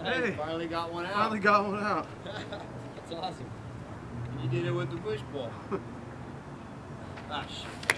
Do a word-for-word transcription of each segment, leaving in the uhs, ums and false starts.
Hey, finally got one out. Finally got one out. That's awesome. You did it with the push ball. Ah, shit.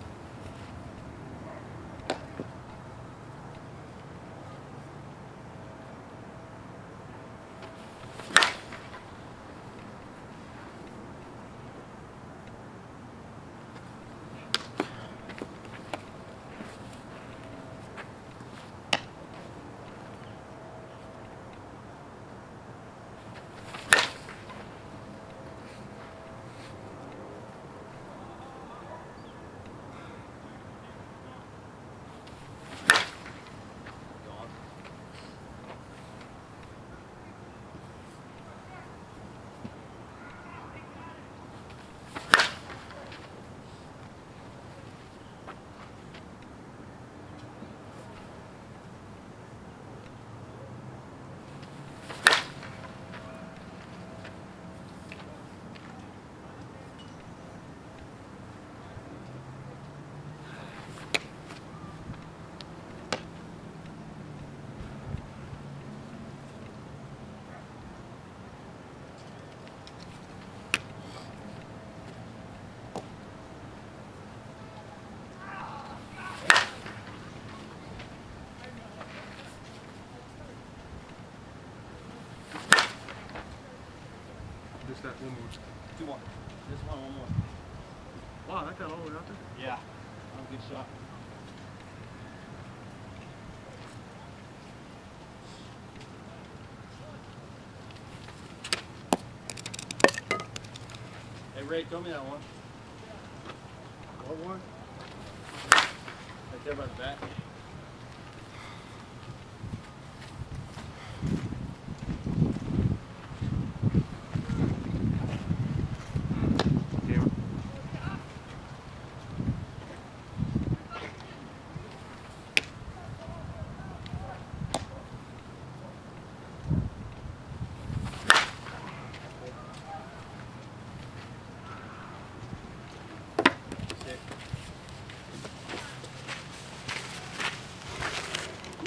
Just that one more. Two more. This one, one more. Wow, that got all the way out there? Yeah. That was a good shot. Hey Ray, throw me that one. What one? Right there by the bat.